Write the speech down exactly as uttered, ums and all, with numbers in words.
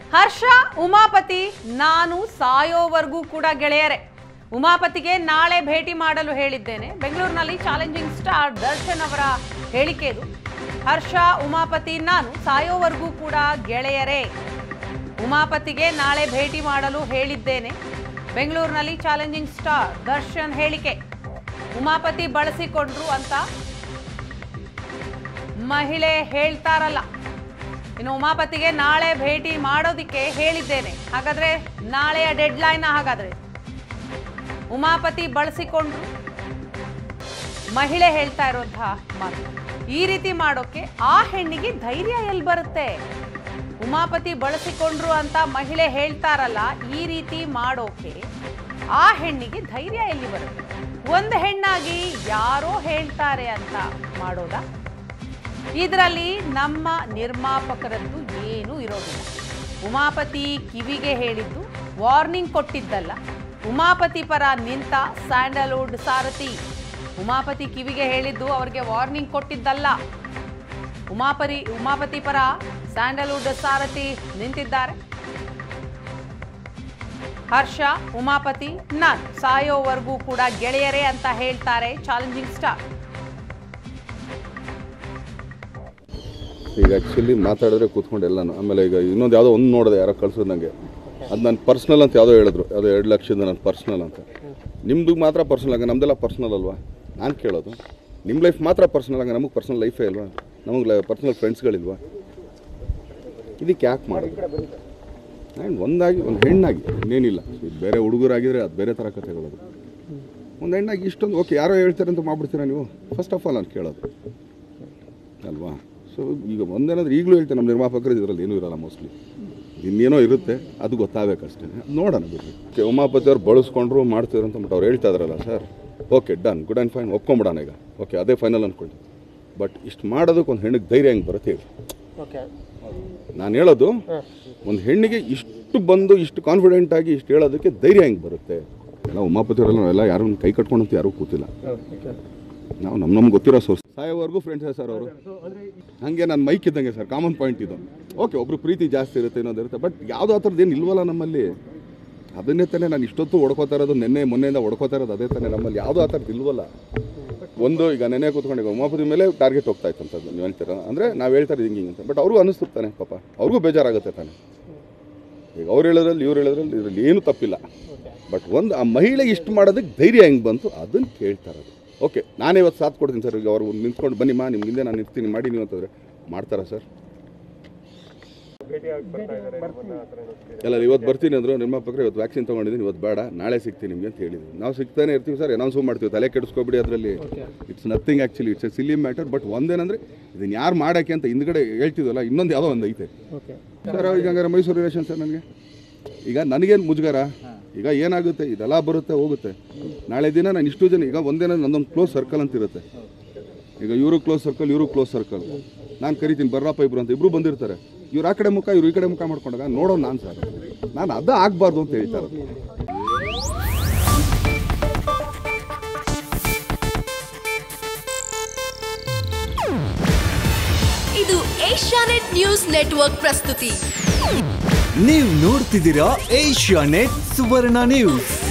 ಹರ್ಷ ಉಮಾಪತಿ ನಾನು ಸಾಯೋವರೆಗೂ ಕೂಡ ಗೆಳೆಯರೇ. ಉಮಾಪತಿಗೆ ನಾಳೆ ಭೇಟಿ ಮಾಡಲು ಹೇಳಿದ್ದೇನೆ. ಬೆಂಗಳೂರಿನಲ್ಲಿ ಚಾಲೆಂಜಿಂಗ್ ಸ್ಟಾರ್ ದರ್ಶನ್ ಅವರ ಹೇಳಿಕೆ ಇದು. ಹರ್ಷ ಉಮಾಪತಿ ನಾನು ಸಾಯೋವರೆಗೂ ಕೂಡ ಗೆಳೆಯರೇ. ಉಮಾಪತಿಗೆ ನಾಳೆ ಭೇಟಿ ಮಾಡಲು ಹೇಳಿದ್ದೇನೆ. ಬೆಂಗಳೂರಿನಲ್ಲಿ ಚಾಲೆಂಜಿಂಗ್ ಸ್ಟಾರ್ ದರ್ಶನ್ ಹೇಳಿಕೆ. ಉಮಾಪತಿ ಬಳಸಿಕೊಂಡ್ರು ಅಂತ ಮಹಿಳೆ ಹೇಳ್ತಾರಲ್ಲ, ಇನ್ನು ಉಮಾಪತಿಗೆ ನಾಳೆ ಭೇಟಿ ಮಾಡೋದಿಕ್ಕೆ ಹೇಳಿದ್ದೇನೆ. ಹಾಗಾದ್ರೆ ನಾಳೆಯ ಡೆಡ್ ಲೈನ್. ಹಾಗಾದ್ರೆ ಉಮಾಪತಿ ಬಳಸಿಕೊಂಡ್ರು ಮಹಿಳೆ ಹೇಳ್ತಾ ಇರುವಂತಹ ಮಾತು. ಈ ರೀತಿ ಮಾಡೋಕೆ ಆ ಹೆಣ್ಣಿಗೆ ಧೈರ್ಯ ಎಲ್ಲಿ ಬರುತ್ತೆ? ಉಮಾಪತಿ ಬಳಸಿಕೊಂಡ್ರು ಅಂತ ಮಹಿಳೆ ಹೇಳ್ತಾರಲ್ಲ, ಈ ರೀತಿ ಮಾಡೋಕೆ ಆ ಹೆಣ್ಣಿಗೆ ಧೈರ್ಯ ಎಲ್ಲಿ ಬರುತ್ತೆ? ಒಂದು ಹೆಣ್ಣಾಗಿ ಯಾರೋ ಹೇಳ್ತಾರೆ ಅಂತ ಮಾಡೋದಾ? ಇದರಲ್ಲಿ ನಮ್ಮ ನಿರ್ಮಾಪಕರದ್ದು ಏನೂ ಇರೋದಿಲ್ಲ. ಉಮಾಪತಿ ಕಿವಿಗೆ ಹೇಳಿದ್ದು ವಾರ್ನಿಂಗ್ ಕೊಟ್ಟಿದ್ದಲ್ಲ. ಉಮಾಪತಿ ಪರ ನಿಂತ ಸ್ಯಾಂಡಲ್ವುಡ್ ಸಾರಥಿ. ಉಮಾಪತಿ ಕಿವಿಗೆ ಹೇಳಿದ್ದು ಅವರಿಗೆ ವಾರ್ನಿಂಗ್ ಕೊಟ್ಟಿದ್ದಲ್ಲ. ಉಮಾಪರಿ ಉಮಾಪತಿ ಪರ ಸ್ಯಾಂಡಲ್ವುಡ್ ಸಾರಥಿ ನಿಂತಿದ್ದಾರೆ. ಹರ್ಷ ಉಮಾಪತಿ ನಾನು ಸಾಯೋವರೆಗೂ ಕೂಡ ಗೆಳೆಯರೇ ಅಂತ ಹೇಳ್ತಾರೆ ಚಾಲೆಂಜಿಂಗ್ ಸ್ಟಾರ್. ಈಗ ಆ್ಯಕ್ಚುಲಿ ಮಾತಾಡಿದ್ರೆ ಕೂತ್ಕೊಂಡು ಎಲ್ಲನೂ. ಆಮೇಲೆ ಈಗ ಇನ್ನೊಂದು ಯಾವುದೋ ಒಂದು ನೋಡಿದೆ, ಯಾರೋ ಕಳ್ಸೋದು ನನಗೆ. ಅದು ನನ್ನ ಪರ್ಸ್ನಲ್ ಅಂತ ಯಾವುದೋ ಹೇಳಿದ್ರು, ಯಾವುದೋ ಎರಡು ಲಕ್ಷದ ನನ್ನ ಪರ್ಸ್ನಲ್ ಅಂತ. ನಿಮ್ಮದು ಮಾತ್ರ ಪರ್ಸ್ನಲ್ ಆಗ, ನಮ್ಮದೆಲ್ಲ ಪರ್ಸ್ನಲ್ ಅಲ್ವಾ? ನಾನು ಕೇಳೋದು ನಿಮ್ಮ ಲೈಫ್ ಮಾತ್ರ ಪರ್ಸ್ನಲ್ ಆಗ, ನಮಗೆ ಪರ್ಸ್ನಲ್ ಲೈಫೇ ಅಲ್ವಾ? ನಮಗೆ ಪರ್ಸ್ನಲ್ ಫ್ರೆಂಡ್ಸ್ಗಳಿಲ್ವಾ? ಇದಕ್ಕೆ ಯಾಕೆ ಮಾಡೋದು? ಆ್ಯಂಡ್ ಒಂದಾಗಿ ಒಂದು ಹೆಣ್ಣಾಗಿ ಇನ್ನೇನಿಲ್ಲ. ಬೇರೆ ಹುಡುಗರಾಗಿದ್ದರೆ ಅದು ಬೇರೆ ಥರ ಕಥೆಗಳದು. ಒಂದು ಹೆಣ್ಣಾಗಿ ಇಷ್ಟೊಂದು ಓಕೆ ಯಾರೋ ಹೇಳ್ತಾರೆ ಅಂತ ಮಾಡ್ಬಿಡ್ತೀರಾ ನೀವು? ಫಸ್ಟ್ ಆಫ್ ಆಲ್ ನಾನು ಕೇಳೋದು ಅಲ್ವಾ? ಸೊ ಈಗ ಒಂದೇನಾದ್ರೂ ಈಗಲೂ ಹೇಳ್ತೇನೆ, ನಮ್ಮ ನಿರ್ಮಾಪಕರು ಇದರಲ್ಲಿ ಏನೂ ಇರೋಲ್ಲ ಮೋಸ್ಟ್ಲಿ. ಇನ್ನೇನೋ ಇರುತ್ತೆ, ಅದು ಗೊತ್ತಾಗಬೇಕಷ್ಟೇ. ನೋಡೋಣ ಬಿಡ್ರಿ. ಓಕೆ ಉಮಾಪತಿ ಅವ್ರು ಬಳಸ್ಕೊಂಡ್ರು ಮಾಡ್ತಿದ್ರು ಅಂತ ಅವ್ರು ಹೇಳ್ತಾ ಇದ್ರಲ್ಲ sir, okay done, good and fine, ಒಪ್ಕೊಂಬಿಡೋಣ ಈಗ. ಓಕೆ ಅದೇ ಫೈನಲ್ ಅಂದ್ಕೊಂಡು. ಬಟ್ ಇಷ್ಟು ಮಾಡೋದಕ್ಕೆ ಒಂದು ಹೆಣ್ಣಿಗೆ ಧೈರ್ಯ ಹೆಂಗೆ ಬರುತ್ತೆ ಹೇಳಿ? ನಾನು ಹೇಳೋದು ಒಂದು ಹೆಣ್ಣಿಗೆ ಇಷ್ಟು ಬಂದು ಇಷ್ಟು ಕಾನ್ಫಿಡೆಂಟ್ ಆಗಿ ಇಷ್ಟು ಹೇಳೋದಕ್ಕೆ ಧೈರ್ಯ ಹೆಂಗೆ ಬರುತ್ತೆ? ಎಲ್ಲ ಉಮಾಪತಿ ಅವರೆಲ್ಲ ನಾವೆಲ್ಲ ಯಾರು ಕೈ ಕಟ್ಕೊಂಡಂತ ಯಾರೂ ಕೂತಿಲ್ಲ. ನಾವು ನಮ್ಮ ನಮ್ಗೆ ಗೊತ್ತಿರೋ ಸೋರ್ಸ್. ಸಾಯೋವರೆಗೂ ಫ್ರೆಂಡ್ಸೇ ಸರ್ ಅವರು. ಹಾಗೆ ನಾನು ಮೈಕ್ ಇದ್ದಂಗೆ ಸರ್, ಕಾಮನ್ ಪಾಯಿಂಟ್ ಇದು. ಓಕೆ ಒಬ್ರು ಪ್ರೀತಿ ಜಾಸ್ತಿ ಇರುತ್ತೆ, ಇನ್ನೊಂದು ಇರುತ್ತೆ, ಬಟ್ ಯಾವುದೋ ಆ ಥರದ್ದು ಏನು ಇಲ್ವಲ್ಲ ನಮ್ಮಲ್ಲಿ. ಅದನ್ನೇ ತಾನೇ ನಾನು ಇಷ್ಟೊತ್ತು ಹೊಡ್ಕೋತಾ ಇರೋದು, ನೆನ್ನೆ ಮೊನ್ನೆಯಿಂದ ಹೊಡ್ಕೋತಾ ಇರೋದು ಅದೇ ತಾನೇ ನಮ್ಮಲ್ಲಿ. ಯಾವುದೋ ಆ ಥರದ್ದು ಇಲ್ವಲ್ಲ. ಒಂದು ಈಗ ನೆನ್ನೆ ಕೂತ್ಕೊಂಡು ಈಗ ಉಮಾಪತಿ ಮೇಲೆ ಟಾರ್ಗೆಟ್ ಹೋಗ್ತಾ ಇತ್ತು ಅಂತ ನೀವು ಹೇಳ್ತೀರ ಅಂದರೆ ನಾವು ಹೇಳ್ತಾರೆ ಹಿಂಗೆ ಹಿಂಗೆ ಅಂತ. ಬಟ್ ಅವ್ರಿಗೂ ಅನ್ನಿಸ್ತಿರ್ತಾನೆ ಪಾಪ, ಅವ್ರಿಗೂ ಬೇಜಾರಾಗುತ್ತೆ ತಾನೆ. ಈಗ ಅವ್ರು ಹೇಳೋದ್ರಲ್ಲಿ ಇವ್ರು ಹೇಳೋದ್ರಲ್ಲಿ ಇದರಲ್ಲಿ ಏನೂ ತಪ್ಪಿಲ್ಲ. ಬಟ್ ಒಂದು ಆ ಮಹಿಳೆ ಇಷ್ಟು ಮಾಡೋದಕ್ಕೆ ಧೈರ್ಯ ಹೆಂಗೆ ಬಂತು ಅದನ್ನು ಕೇಳ್ತಾ ಇರೋದು. ಓಕೆ ನಾನೇ ಇವತ್ತು ಸಾಥ್ ಕೊಡ್ತೀನಿ ಸರ್, ಈಗ ಅವ್ರು ನಿಂತ್ಕೊಂಡು ಬನ್ನಿಮ್ಮ ನಿಮ್ಮ ಹಿಂದೆ ನಾನು ನಿಂತೀನಿ ಮಾಡಿ ನೀವು ಅಂತಂದರೆ ಮಾಡ್ತಾರಾ ಸರ್? ಎಲ್ಲ ಇವತ್ತು ಬರ್ತೀನಿ ಅಂದರು ನಿರ್ಮಾಪಕರು. ಇವತ್ತು ವ್ಯಾಕ್ಸಿನ್ ತೊಗೊಂಡಿದ್ದೀನಿ, ಇವತ್ತು ಬೇಡ ನಾಳೆ ಸಿಗ್ತೀನಿ ನಿಮಗೆ ಅಂತ ಹೇಳಿದ್ವಿ. ನಾವು ಸಿಗ್ತಾನೆ ಇರ್ತೀವಿ ಸರ್, ಅನೌನ್ಸು ಮಾಡ್ತೀವಿ, ತಲೆ ಕೆಡಿಸ್ಕೊಬಿಡಿ. ಅದರಲ್ಲಿ it's nothing actually, it's a silly matter. But ಒಂದೇನಂದರೆ ಇದನ್ನು ಯಾರು ಮಾಡೋಕ್ಕೆ ಅಂತ ಹಿಂದ್ಗಡೆ ಹೇಳ್ತಿದ್ವಲ್ಲ, ಇನ್ನೊಂದು ಯಾವುದೋ ಒಂದು ಐತೆ ಸರ್. ಈಗ ಹಂಗಾರೆ ಮೈಸೂರು ರಿಲೇಷನ್ ಸರ್ ನನಗೆ ಈಗ ನನಗೇನು ಮುಜುಗರ? ಈಗ ಏನಾಗುತ್ತೆ, ಇದೆಲ್ಲ ಬರುತ್ತೆ ಹೋಗುತ್ತೆ. ನಾಳೆ ದಿನ ನಾನು ಇಷ್ಟು ಜನ ಈಗ ಒಂದೇನ ನನ್ನೊಂದು ಕ್ಲೋಸ್ ಸರ್ಕಲ್ ಅಂತ ಇರುತ್ತೆ. ಈಗ ಇವರು ಕ್ಲೋಸ್ ಸರ್ಕಲ್, ಇವರು ಕ್ಲೋಸ್ ಸರ್ಕಲ್. ನಾನು ಕರಿತೀನಿ ಬರ್ರಪ್ಪ ಇಬ್ರು ಅಂತ, ಇಬ್ರು ಬಂದಿರ್ತಾರೆ. ಇವ್ರು ಆ ಕಡೆ ಮುಖ ಇವ್ರು ಈ ಕಡೆ ಮುಖ ಮಾಡ್ಕೊಂಡಾಗ ನೋಡೋಣ ನಾನು ಸರ್, ನಾನು ಅದು ಆಗಬಾರ್ದು ಅಂತ ಹೇಳ್ತಾರೆ. ಇದು ಏಷ್ಯಾನೆಟ್ ನ್ಯೂಸ್ ನೆಟ್ವರ್ಕ್ ಪ್ರಸ್ತುತಿ. ನೀವು ನೋಡ್ತಿದ್ದೀರಾ ಏಷ್ಯಾನೆಟ್ ಸುವರ್ಣ ನ್ಯೂಸ್.